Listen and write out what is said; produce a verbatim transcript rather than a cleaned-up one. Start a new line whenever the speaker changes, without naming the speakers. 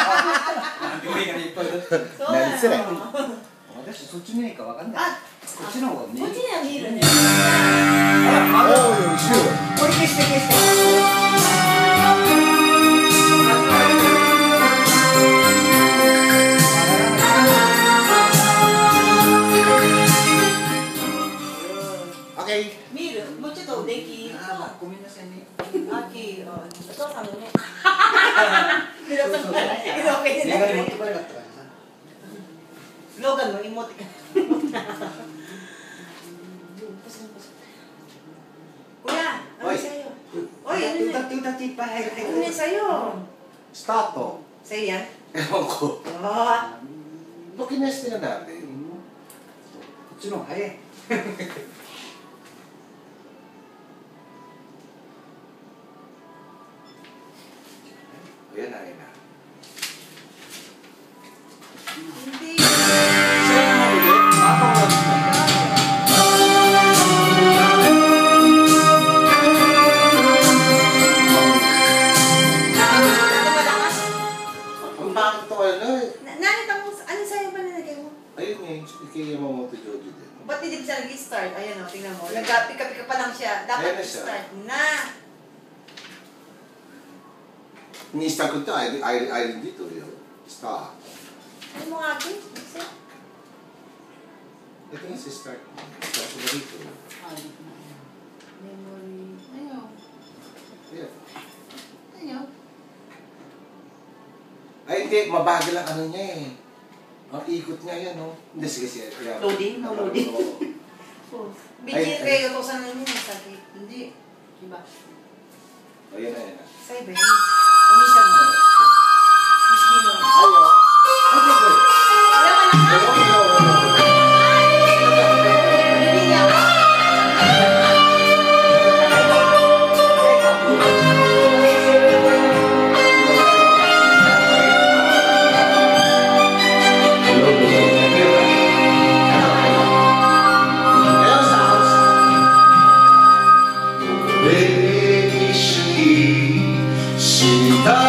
料理がいっぱいだって。
何それ。
私そっち見ないかわかんない。
あ、
こっちの方が見える。
こっちには見えるね。
あら、あら、
おー、後ろ。
これ消して消して。
オッケー。
見る、もうちょっとできる。
あ、ごめんなさいね。
あき、お父さんのね。メ
そうそうそう。メガネ持ってこなかったからさ。
ローガンの妹が。
おい、
おい、
歌って歌っていっぱい入ってくる。
Ano sa'yo?
スタート。
Sa'yo yan?
Ewan ko.
Oo.
Bukinesti na natin.
こっちの方が早い。
Ayan na, ayan na.
Hindi.
Siya yung maulit. Ako ang bakit to ano eh.
Nakita mo, ano sa'yo ba nilagay mo?
Ayun eh, kay Yamamoto Jojo din.
Ba't hindi siya nag-start? Ayan o, tingnan mo. Nag-pika-pika pa lang siya. Dapat
Ayan na siya.
start na.
Ni-start ko ito, Irene, Irene, Irene dito yun. Start.
Ano mo nga ito? Isa?
Ito yung si start. Start ko ba dito?
Memory. Ayaw.
Ayan.
Ayaw.
Ay hindi, mabagal ang ano niya eh. Ang ikot niya yan, no? Hindi, sige, sige. Ayan.
Loading? No loading.
Oo.
Bigyan kayo ito sa namin. Sakit. Hindi. Diba?
Ayan na, ayan na.
Sa'yo ba yun? Umisa mo. Miss Dino.
Ayaw. Ay, wait, wait.
Wala ka lang.
Ayaw, ayaw, ayaw.
Hindi niya.
Sunita